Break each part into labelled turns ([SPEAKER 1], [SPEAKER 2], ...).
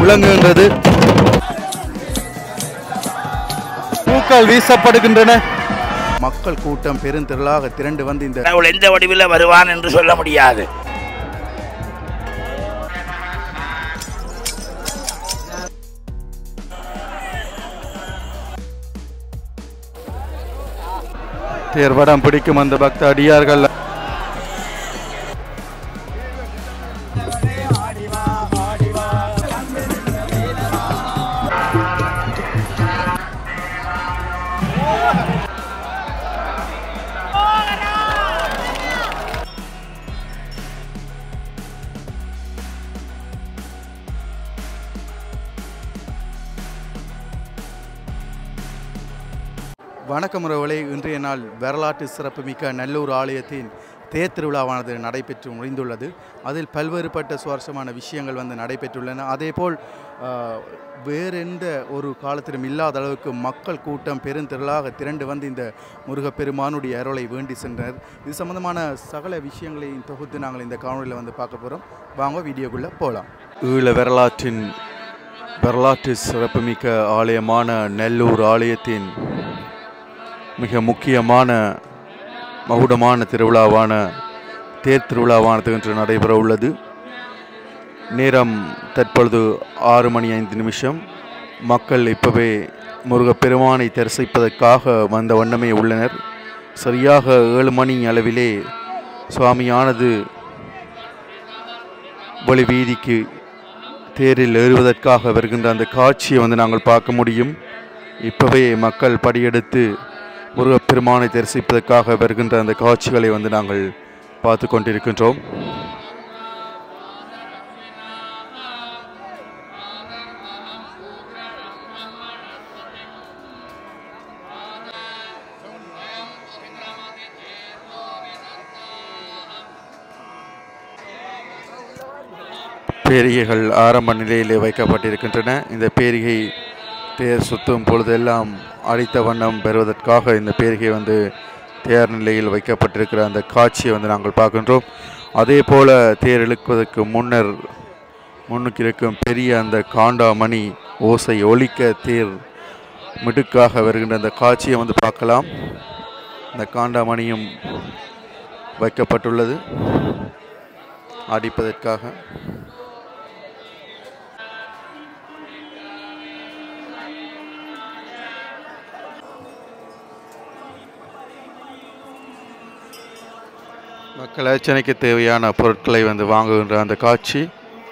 [SPEAKER 1] முழங்குகின்றது. பூக்கள் வீசப்படுகின்றன. மக்கள் கூட்டம் பெருந்திரளாக திரண்டு வந்து இந்த
[SPEAKER 2] எந்த வடிவில் வருவான் என்று சொல்ல முடியாது.
[SPEAKER 1] தேர்வடம் பிடிக்கும் அந்த பக்த அடியார்கள் வணக்கம் உறவுகளே. இன்றைய நாள் வரலாற்று சிறப்புமிக்க நல்லூர் ஆலயத்தின் தேர் திருவிழாவானது நடைபெற்று முடிந்துள்ளது. அதில் பல்வேறுபட்ட சுவாரஸ்யமான விஷயங்கள் நடைபெற்றுள்ளன. அதேபோல் வேறெந்த ஒரு காலத்திலும் இல்லாத அளவுக்கு மக்கள் கூட்டம் பெருந்திரளாக திரண்டு வந்து இந்த முருகப்பெருமானுடைய அருளை வேண்டி சென்றனர். இது சம்பந்தமான சகல விஷயங்களையும் தொகுத்து நாங்கள் இந்த காணொலியில் பார்க்க போகிறோம். வாங்க வீடியோக்குள்ளே போகலாம். ஈழ வரலாற்று சிறப்புமிக்க ஆலயமான நல்லூர் ஆலயத்தின் மிக முக்கியமான மகுடமான திருவிழாவான தேர் திருவிழாவானது இன்று நடைபெற உள்ளது. நேரம் தற்பொழுது 6:05. மக்கள் இப்போவே முருகப்பெருமானை தரிசிப்பதற்காக வந்த வண்ணமே உள்ளனர். சரியாக 7 மணி அளவிலே சுவாமியானது வழி வீதிக்கு தேரில் ஏறுவதற்காக வருகின்ற அந்த காட்சியை நாங்கள் பார்க்க முடியும். இப்போவே மக்கள் படியெடுத்து முருகப்பெருமானை தரிசிப்பதற்காக வருகின்ற அந்த காட்சிகளை நாங்கள் பார்த்து கொண்டிருக்கின்றோம். பேரிகைகள் ஆரம்ப நிலையிலே வைக்கப்பட்டிருக்கின்றன. இந்த பேரிகை தேர் சுற்றும் பொழுதெல்லாம் அடித்த வண்ணம் பெறுவதற்காக இந்த பேரிகை தயார் நிலையில் வைக்கப்பட்டிருக்கிற அந்த காட்சியை நாங்கள் பார்க்கின்றோம். அதே போல் தேர் இழுக்குவதற்கு முன்னுக்கு இருக்கும் பெரிய அந்த காண்டாமணி ஓசை ஒலிக்க தேர் மிடுக்காக வருகின்ற அந்த காட்சியை பார்க்கலாம். இந்த காண்டாமணியும் வைக்கப்பட்டுள்ளது அடிப்பதற்காக. மக்கள் அர்ச்சனைக்கு தேவையான பொருட்களை வாங்குகின்ற அந்த காட்சி.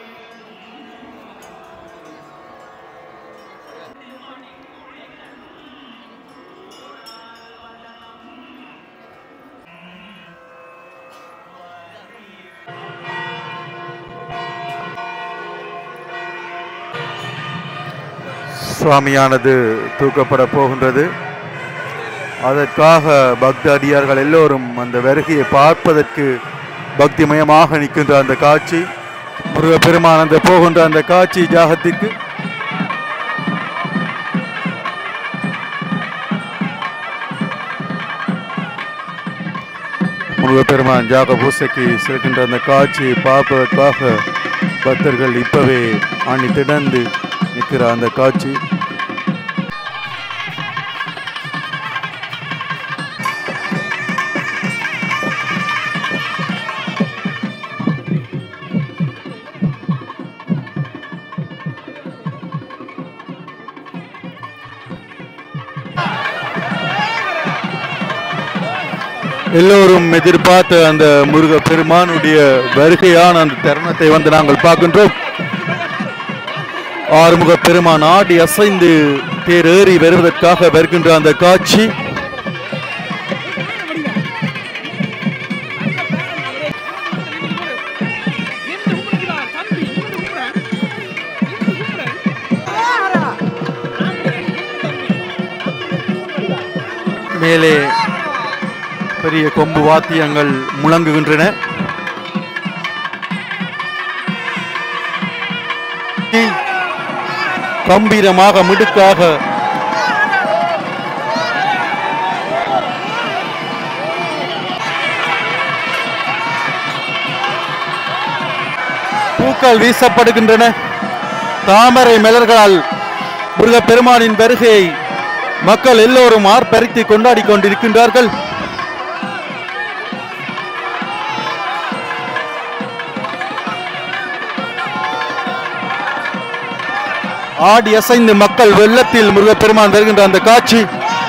[SPEAKER 1] சுவாமியானது தூக்கப்பட போகின்றது. அதற்காக பக்த அடியார்கள் எல்லோரும் அந்த வருகையை பார்ப்பதற்கு பக்திமயமாக நிற்கின்ற அந்த காட்சி, முருகப்பெருமான் போகின்ற அந்த காட்சி ஜாகத்திற்கு முருகப்பெருமான் ஜாக பூசைக்கு செல்கின்ற அந்த காட்சியை பார்ப்பதற்காக பக்தர்கள் இப்பவே அணி திடந்து நிற்கிற அந்த காட்சி. எல்லோரும் எதிர்பார்த்த அந்த முருகப்பெருமானுடைய வருகையான அந்த தருணத்தை நாங்கள் பார்க்கின்றோம். ஆறுமுக பெருமான் ஆடி அசைந்து தேர் ஏறி வருவதற்காக வருகின்ற அந்த காட்சி. மேலே பெரிய கொம்பு வாத்தியங்கள் முழங்குகின்றன. கம்பீரமாக மிடுக்காக பூக்கள் வீசப்படுகின்றன. தாமரை மலர்களால் முருகப்பெருமானின் வருகையை மக்கள் எல்லோரும் ஆர்ப்பரித்து கொண்டாடி கொண்டிருக்கின்றார்கள். ஆடி அசைந்து மக்கள் வெள்ளத்தில் முருகப்பெருமான் வருகின்ற அந்த காட்சி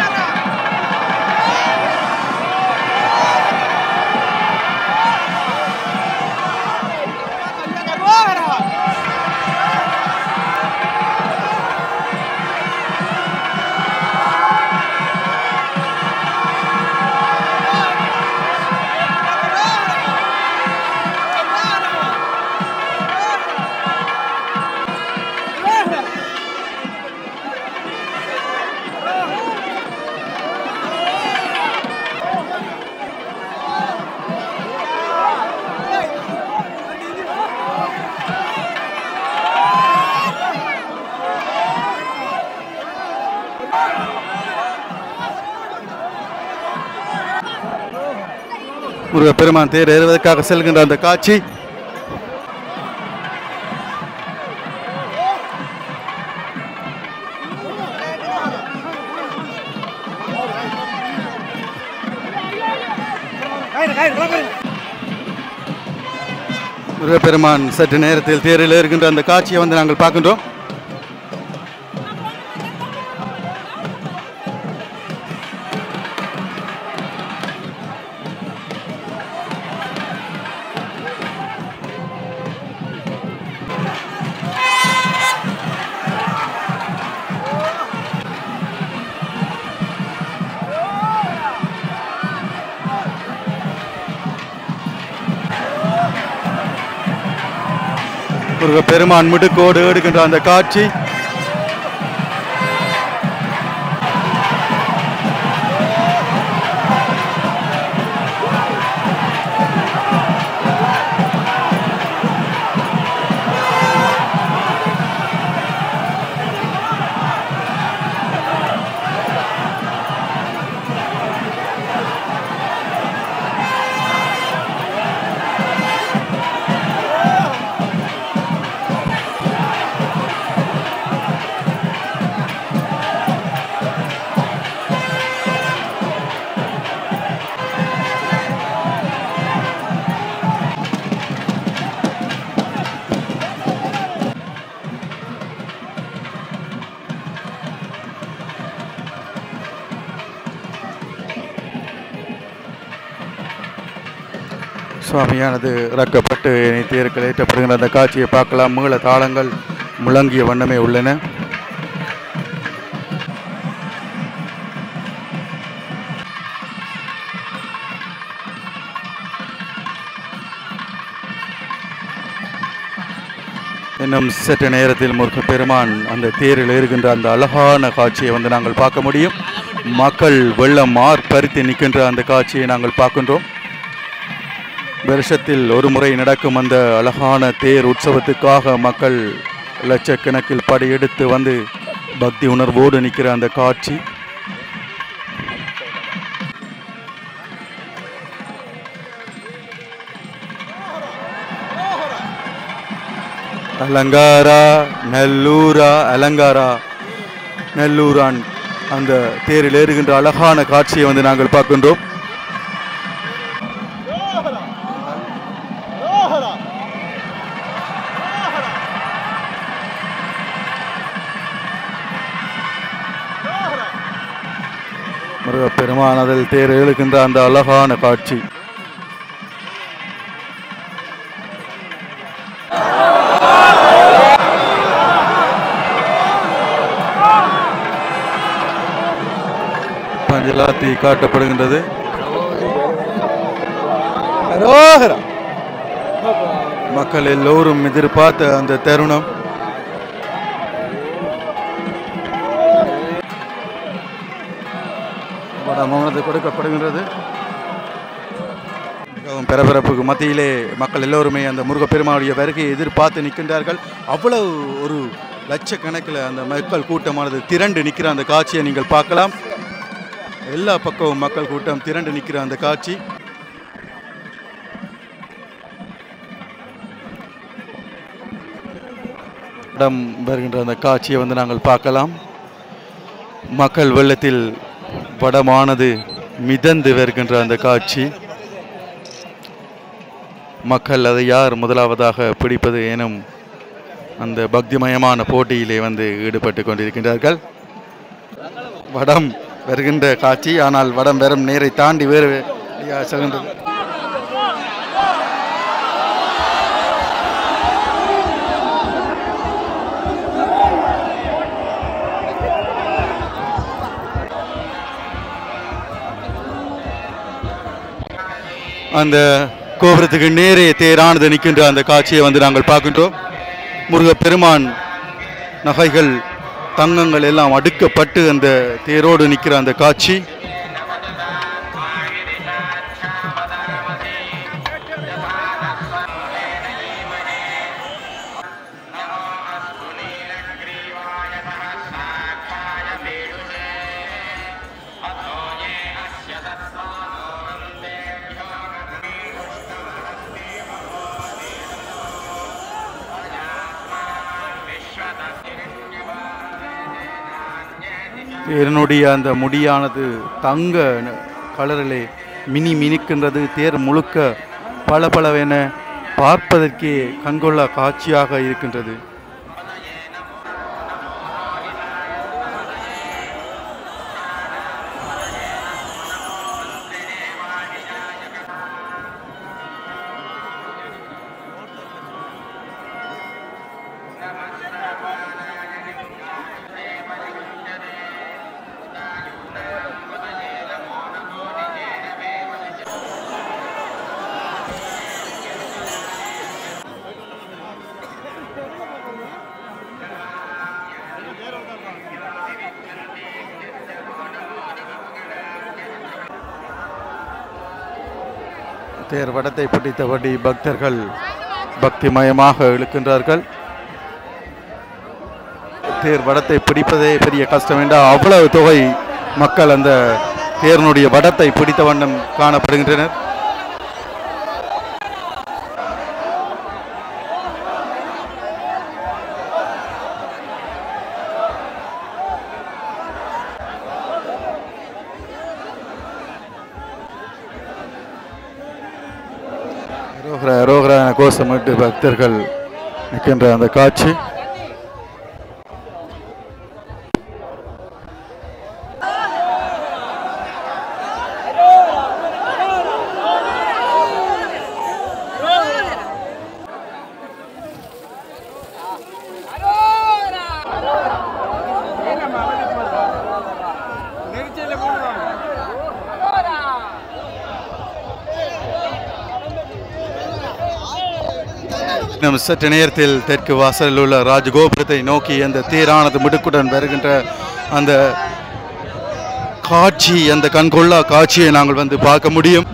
[SPEAKER 1] முருகப்பெருமான் தேர் ஏறுவதற்காக செல்கின்ற அந்த காட்சி முருகப்பெருமான் சற்று நேரத்தில் தேரில் ஏறுகின்ற அந்த காட்சியை வந்து நாங்கள் பார்க்கின்றோம். முருகப்பெருமான் மிடுக்கோடு எடுக்கின்ற அந்த காட்சி சுவாமியானது இறக்கப்பட்டு தேர்கள் ஏற்றப்படுகின்ற அந்த காட்சியை பார்க்கலாம். மீள தாளங்கள் முழங்கிய வண்ணமே உள்ளன. இன்னும் சற்று நேரத்தில் முருகப்பெருமான் அந்த தேரில் ஏறுகின்ற அந்த அழகான காட்சியை வந்து நாங்கள் பார்க்க முடியும். மக்கள் வெள்ளம் ஆர்ப்பரித்து நிற்கின்ற அந்த காட்சியை நாங்கள் பார்க்கின்றோம். வருஷத்தில் ஒரு முறை நடக்கும் அந்த அழகான தேர் உற்சவத்துக்காக மக்கள் லட்சக்கணக்கில் படையெடுத்து வந்து பக்தி உணர்வோடு நிற்கிற அந்த காட்சி அலங்காரா நல்லூரா அலங்காரா நல்லூரான் அந்த தேரில் ஏறுகின்ற அழகான காட்சியை வந்து நாங்கள் பார்க்கின்றோம். முருகப்பெருமான் அதில் தேர் எழுகின்ற அந்த அழகான காட்சி பஞ்சலாத்தி காட்டப்படுகின்றது. மக்கள் எல்லோரும் எதிர்பார்த்த அந்த தருணம் மௌனத்தை கொடுக்கப்படுகின்றது. மிகவும் பரபரப்புக்கு மத்தியிலே மக்கள் எல்லோருமே அந்த முருகப்பெருமானுடைய வருகையை எதிர்பார்த்து நிற்கின்றார்கள். அவ்வளவு ஒரு லட்சக்கணக்கில் அந்த மக்கள் கூட்டமானது திரண்டு நிற்கிற அந்த காட்சியை நீங்கள் பார்க்கலாம். எல்லா பக்கமும் மக்கள் கூட்டம் திரண்டு நிற்கிற அந்த காட்சி இடம் வருகின்ற அந்த காட்சியை வந்து நாங்கள் பார்க்கலாம். மக்கள் வெள்ளத்தில் வடமானது மிதந்து வருகின்ற அந்த காட்சி. மக்கள் அதை யார் முதலாவதாக பிடிப்பது எனும் அந்த பக்திமயமான போட்டியிலே வந்து ஈடுபட்டு கொண்டிருக்கின்றார்கள். வடம் வருகின்ற காட்சி, ஆனால் வடம் வெறும் நேரை தாண்டி வேறு செல்கின்றது. அந்த கோபுரத்துக்கு நேரே தேரானது நிற்கின்ற அந்த காட்சியை வந்து நாங்கள் பார்க்கின்றோம். முருகப்பெருமான் நகைகள் தங்கங்கள் எல்லாம் அடுக்கப்பட்டு அந்த தேரோடு நிற்கிற அந்த காட்சி. தேரனுடைய அந்த முடியானது தங்க கலரிலே மினுக்கின்றது. தேர் முழுக்க பளபளவென பார்ப்பதற்கே கண்கொள்ளா காட்சியாக இருக்கின்றது. தேர் வடத்தை பிடித்தபடி பக்தர்கள் பக்திமயமாக இழுக்கின்றார்கள். தேர் வடத்தை பிடிப்பதே பெரிய கஷ்டம் என்றால் அவ்வளவு தொகை மக்கள் அந்த தேர்னுடைய வடத்தை பிடித்த வண்ணம் காணப்படுகின்றனர். ரோகரா என கோஷமிட்டு பக்தர்கள் நிற்கின்ற அந்த காட்சி. சற்று நேரத்தில் தெற்கு வாசலில் உள்ள ராஜகோபுரத்தை நோக்கி அந்த தேரானது மிடுக்குடன் வருகின்ற அந்த காட்சி, அந்த கண்கொள்ளா காட்சியை நாங்கள் வந்து பார்க்க முடியும்.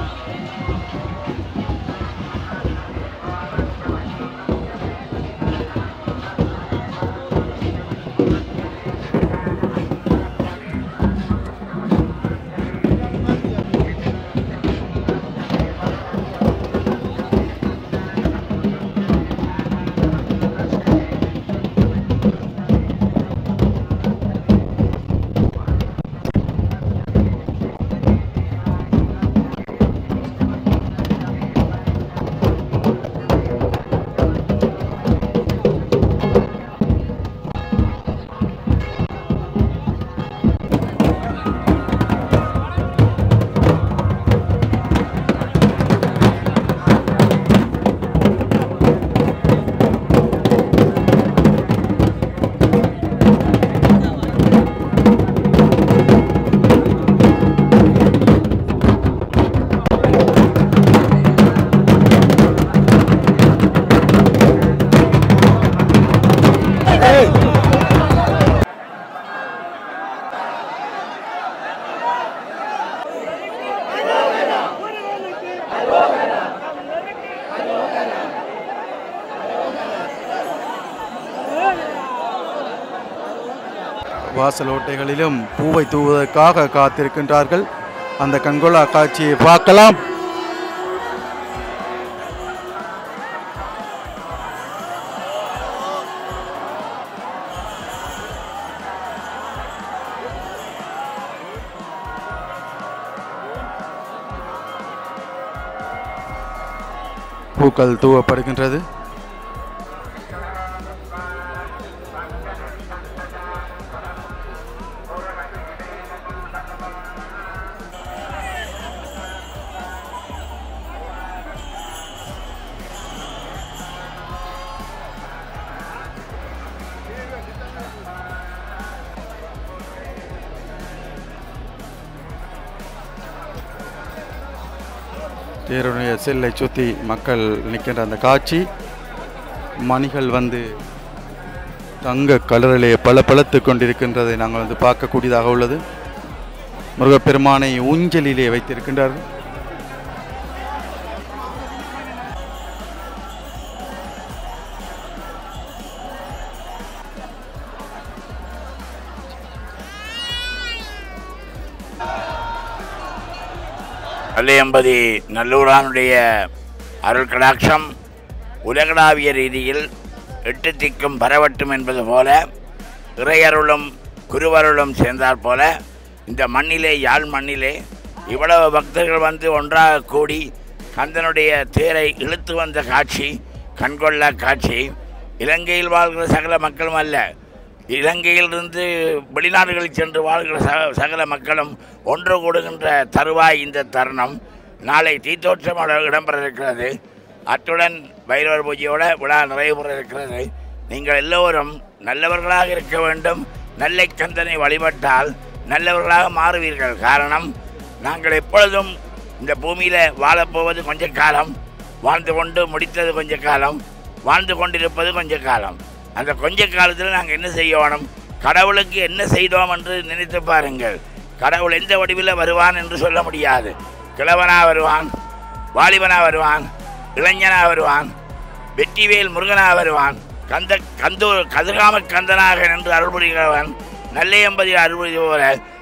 [SPEAKER 1] வாசல் ஓட்டைகளிலும் பூவை தூவதற்காக காத்திருக்கின்றார்கள். அந்த கண்கொள்ளா காட்சியை பார்க்கலாம். பூக்கள் தூவப்படுகின்றது. தேருடைய செல்லை சுற்றி மக்கள் நிற்கின்ற அந்த காட்சி, மணிகள் வந்து தங்க கலரிலே பளபளத்து கொண்டிருக்கின்றதை நாங்கள் வந்து பார்க்கக்கூடியதாக உள்ளது. முருகப்பெருமானை ஊஞ்சலிலே வைத்திருக்கின்றார்கள்.
[SPEAKER 2] வள்ளியம்பதி நல்லூரானுடைய அருள் கடாட்சம் உலகளாவிய ரீதியில் எட்டு திக்கும் பரவட்டும் என்பது போல, இறையருளும் குருவருளும் சேர்ந்தால் போல இந்த மண்ணிலே, யாழ் மண்ணிலே இவ்வளவு பக்தர்கள் வந்து ஒன்றாக கூடி கந்தனுடைய தேரை இழுத்து வந்த காட்சி, கண்கொள்ளா காட்சி. இலங்கையில் வாழ்கிற சகல மக்களும் அல்ல, இலங்கையிலிருந்து வெளிநாடுகளில் சென்று வாழ்கிற சகல மக்களும் ஒன்று கூடுகின்ற தருவாய் இந்த தருணம். நாளை தீத்தோற்றம் இடம்பெற இருக்கிறது. அத்துடன் பைரவர் பூஜையோட விழா நிறைவு பெற இருக்கிறது. நீங்கள் எல்லோரும் நல்லவர்களாக இருக்க வேண்டும். நல்லை கந்தனை வழிபட்டால் நல்லவர்களாக மாறுவீர்கள். காரணம், நாங்கள் எப்பொழுதும் இந்த பூமியில் வாழப்போவது கொஞ்ச காலம், வாழ்ந்து கொண்டு முடித்தது கொஞ்ச காலம், வாழ்ந்து கொண்டிருப்பது கொஞ்ச காலம். அந்த கொஞ்ச காலத்தில் நாங்கள் என்ன செய்யணும், கடவுளுக்கு என்ன செய்தோம் என்று நினைத்து பாருங்கள். கடவுள் எந்த வடிவில் வருவான் என்று சொல்ல முடியாது. கிழவனாக வருவான், வாலிபனாக வருவான், இளைஞனாக வருவான், வெற்றிவேல் முருகனாக வருவான், கதிர்காம கந்தனாக நின்று அருள்புரிகிறவன், நல்லையம்பதியில் அருள்புரி போல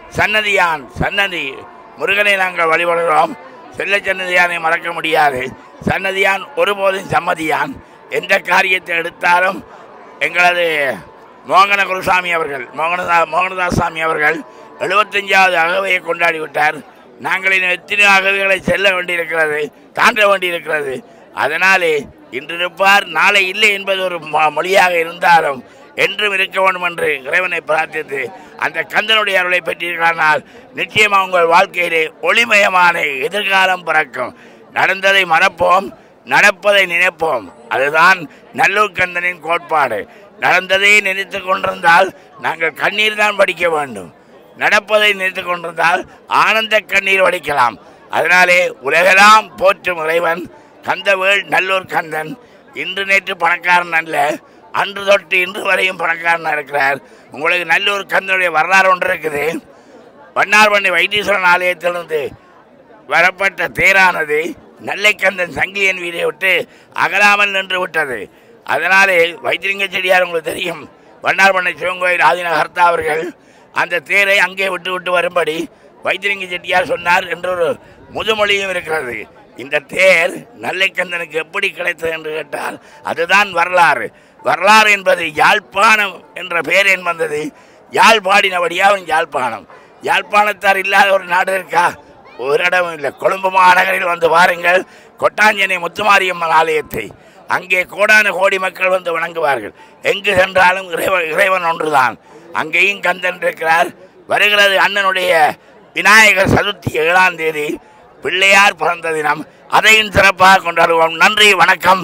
[SPEAKER 2] சன்னதி முருகனை நாங்கள் வழிபடுகிறோம். செல்ல சன்னதியானை மறக்க முடியாது. சன்னதியான் ஒருபோதும் சம்மதியான். எந்த காரியத்தை எடுத்தாலும் எங்களது மோகன குருசாமி அவர்கள், மோகனதாஸ் சாமி அவர்கள் 75வது அகவையை கொண்டாடிவிட்டார். நாங்கள் இன்னும் எத்தனை அகவைகளை செல்ல வேண்டியிருக்கிறது, தாண்ட வேண்டியிருக்கிறது. அதனாலே இன்று இருப்பார் நாளை இல்லை என்பது ஒரு மொழியாக இருந்தாலும் என்றும் இருக்க வேண்டும் என்று இறைவனை பிரார்த்தித்து அந்த கந்தனுடைய அருளை பெற்றிருக்கிறானால் நிச்சயமாக உங்கள் வாழ்க்கையிலே ஒளிமயமான எதிர்காலம் பிறக்கும். நடந்ததை மறப்போம், நடப்பதை நினைப்போம். அதுதான் நல்லூர் கந்தனின் கோட்பாடு. நடந்ததை நினைத்து கொண்டிருந்தால் நாங்கள் கண்ணீர் தான் வடிக்க வேண்டும். நடப்பதை நினைத்து கொண்டிருந்தால் ஆனந்த கண்ணீர் வடிக்கலாம். அதனாலே உலகெல்லாம் போற்றும் இறைவன் கந்தவேள் நல்லூர் கந்தன் இன்று நேற்று பணக்காரன் அல்ல, அன்று தொட்டு இன்று வரையும் பணக்காரனாக இருக்கிறார். உங்களுக்கு நல்லூர் கந்தனுடைய வரலாறு ஒன்று இருக்குது. வண்ணார்பண்ணை வைத்தீஸ்வரன் ஆலயத்திலிருந்து வரப்பட்ட தேரானது நல்லைக்கந்தன் சங்கிலியன் வீரை விட்டு அகலாமல் நின்று விட்டது. அதனாலே வைத்திலிங்க செடியார் உங்களுக்கு தெரியும், வண்ணார்பண்ணை சிவங்கோயில் ஆதீன கர்த்தா அவர்கள் அந்த தேரை அங்கே விட்டு வரும்படி வைத்திலிங்க செட்டியார் சொன்னார் என்றொரு முதுமொழியும் இருக்கிறது. இந்த தேர் நல்லைக்கந்தனுக்கு எப்படி கிடைத்தது என்று கேட்டால் அதுதான் வரலாறு. வரலாறு என்பது யாழ்ப்பாணம் என்ற பெயர் என் வந்தது. யாழ் பாடினபடியா அவன் யாழ்ப்பாணம். யாழ்ப்பாணத்தார் இல்லாத ஒரு நாடு இருக்கா? ஒரு இடமும் இல்லை. கொழும்பு மாநகரில் வந்து பாருங்கள், கொட்டாஞ்சனை முத்துமாரியம்மன் ஆலயத்தை. அங்கே கோடான கோடி மக்கள் வந்து வணங்குவார்கள். எங்கு சென்றாலும் இறைவன் ஒன்றுதான். அங்கேயும் கந்தன் இருக்கிறார். வருகிறது அண்ணனுடைய விநாயகர் சதுர்த்தி 7ஆம் தேதி பிள்ளையார் பிறந்த தினம். அதையும் சிறப்பாக கொண்டாடுவோம். நன்றி, வணக்கம்.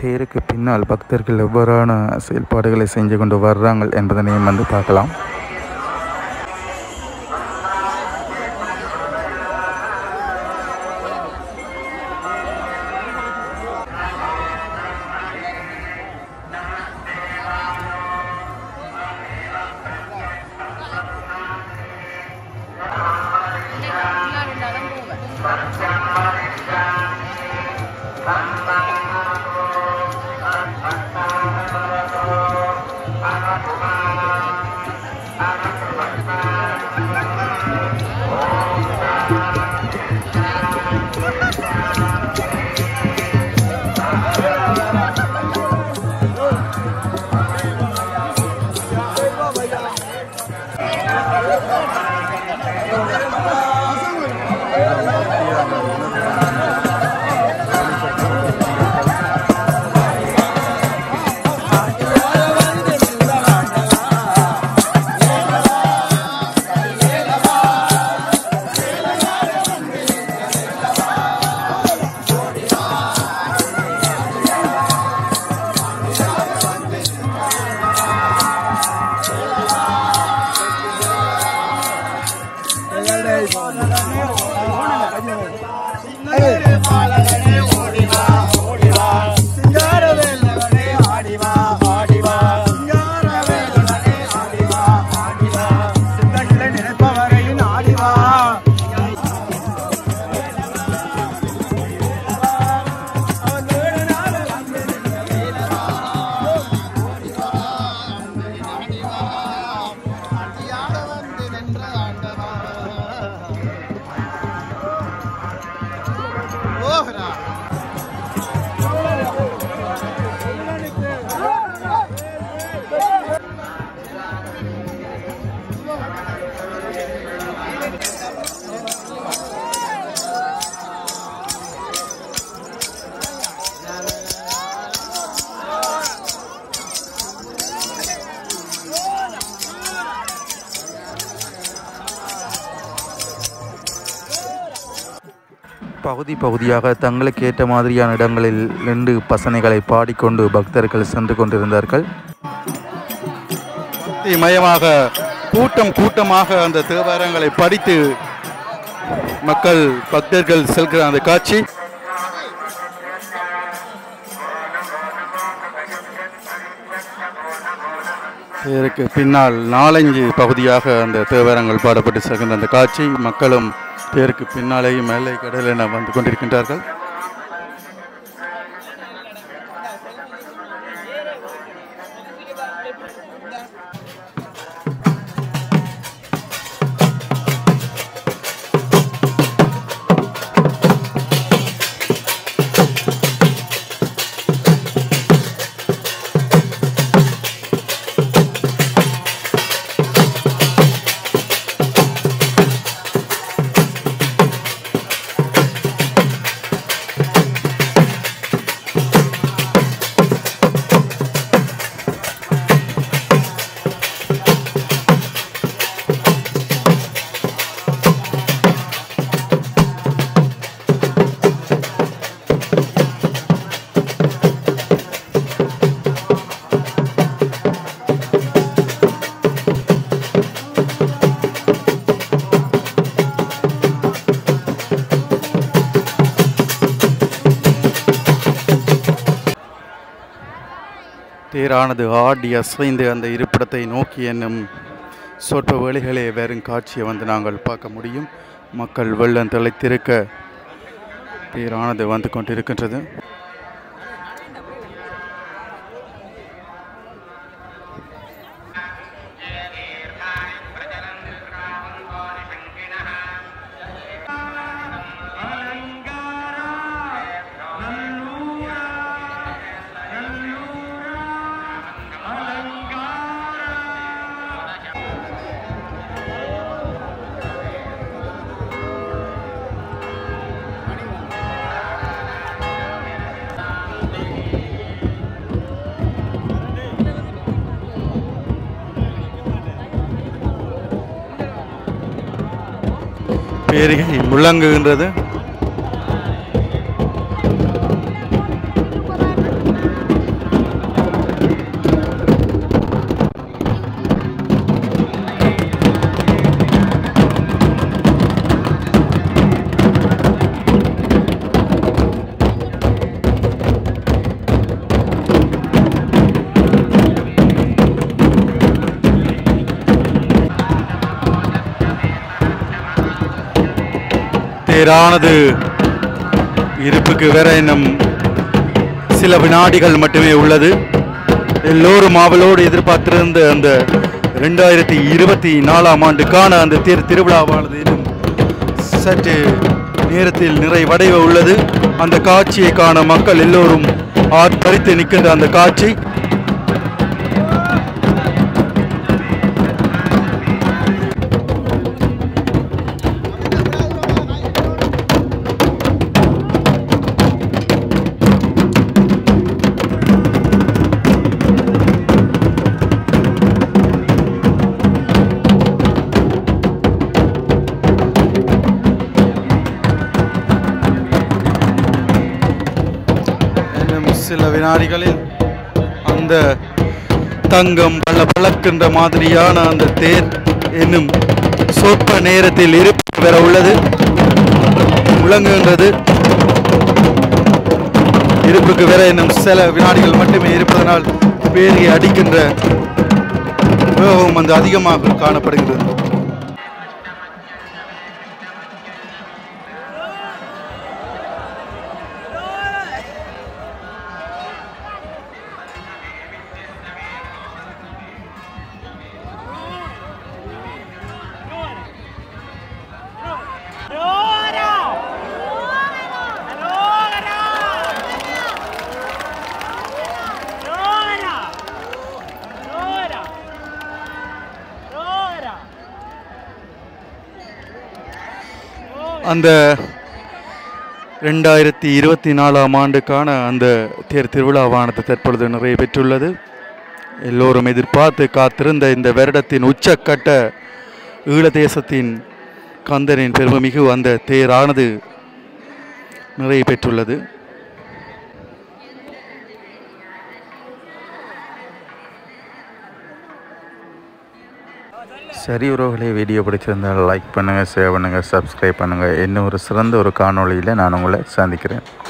[SPEAKER 1] தேருக்கு பின்னால் பக்தர்கள் எவ்வாறான செயல்பாடுகளை செஞ்சு கொண்டு வர்றாங்க என்பதனையும் வந்து பார்க்கலாம். பகுதியாக தங்களுக்கு ஏற்ற மாதிரியான இடங்களில் நின்று பசனைகளை பாடிக்கொண்டு பக்தர்கள் சென்று கொண்டிருந்தார்கள். மயமாக கூட்டமாக அந்த தேவாரங்களை படித்து மக்கள் பக்தர்கள் செல்கிற அந்த காட்சி இதற்கு பின்னால் 4-5 பகுதியாக அந்த தேவாரங்கள் பாடப்பட்டு செல்கின்ற அந்த காட்சி மக்களும் பேருக்கு பின்னாலேயும் மேலே கடல் என வந்து கொண்டிருக்கின்றார்கள். தேரானது ஆடி அசைந்து அந்த இருப்பிடத்தை நோக்கி என்னும் சொற்ப வேளைகளே வெறும் காட்சியை வந்து நாங்கள் பார்க்க முடியும். மக்கள் வெள்ளம் திளைத்திருக்க தேரானது வந்து கொண்டிருக்கின்றது. பேரிகை முழங்குகின்றது. தேரானது இருப்புக்கு வேற இன்னும் சில வினாடிகள் மட்டுமே உள்ளது. எல்லோரும் ஆவலோடு எதிர்பார்த்திருந்த அந்த 2024ஆம் ஆண்டுக்கான அந்த தேர் திருவிழாவானது இன்னும் சற்று நேரத்தில் நிறைவடைய உள்ளது. அந்த காட்சியை காண மக்கள் எல்லோரும் ஆர்ப்பரித்து நிற்கின்ற அந்த காட்சி சில வினாடிகளில் அந்த தங்கம் பளபளக்கின்ற மாதிரியான அந்த தேர் இன்னும் சொற்ப நேரத்தில் இருப்பு பெற உள்ளது. முழங்குகின்றது. இருப்புக்கு வேற இன்னும் சில வினாடிகள் மட்டுமே இருப்பதனால் பேரியை அடிக்கின்ற வேகம் வந்து அதிகமாக காணப்படுகிறது. அந்த 2024ஆம் ஆண்டுக்கான அந்த தேர் திருவிழாவானது தற்பொழுது நிறைய பெற்றுள்ளது. எல்லோரும் எதிர்பார்த்து காத்திருந்த இந்த வருடத்தின் உச்சக்கட்ட ஈழதேசத்தின் கந்தனின் பெருமைமிகு அந்த தேரானது நிறைய பெற்றுள்ளது.
[SPEAKER 3] சரி உறவுகளே, வீடியோ பிடிச்சிருந்தால் லைக் பண்ணுங்கள், ஷேர் பண்ணுங்கள், சப்ஸ்கிரைப் பண்ணுங்கள். இன்னும் ஒரு சிறந்த ஒரு காணொளியில் நான் உங்களை சந்திக்கிறேன்.